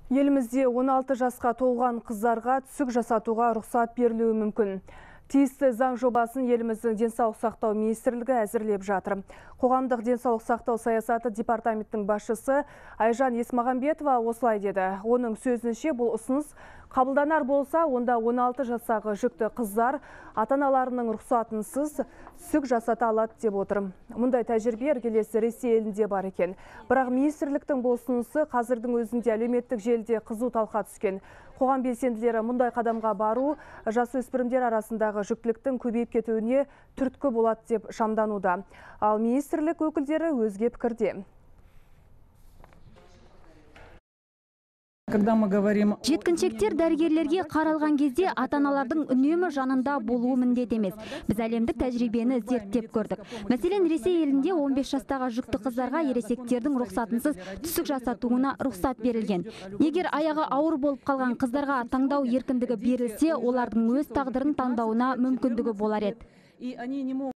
Елімізде 16 жасқа толған қыздарға түсік жасатуға рұқсат берілуі мүмкін. Тиісті заң жобасын еліміздің денсаулық сақтау министрлігі әзірлеп жатыр. Қоғамдық денсаулық сақтау саясаты департаменттің басшысы Айжан Есмағамбетова осылай деді. Оның сөзінше бұл ұсыныс қабылданар болса, онда 16 жастағы жүкті қыздар ата-аналарының рұқсатынсыз түсік жасата алады деп отыр. Мұндай тәжірибе іргелесі Ресей елінде бар екен. Бірақ министрліктің бұл ұсынысы қазірдің өзінде әлеуметтік желіде қызу талқыға түскен. Қоғам белсенділері мұндай қадамға бару жасөспірімдер арасындағы жүктіліктің көбейіп кетуіне түрткі болады деп шамдануда. Ал министрлік өкілдері өзге пікірде. Жеткіншектер дәрігерлерге қаралған кезде ата-аналардың үнемі жанында болуы міндет емес. Біз әлемдік тәжірибені зерттеп көрдік. Мәселен, Ресей елінде 15 жастағы жүкті қыздарға ересектердің рұқсатынсыз түсік жасатуына рұқсат берілген. Егер аяғы ауыр болып қалған қыздарға таңдау еркіндігі берілсе, олардың өз тағдырын таңдауына мүмкіндігі болар еді.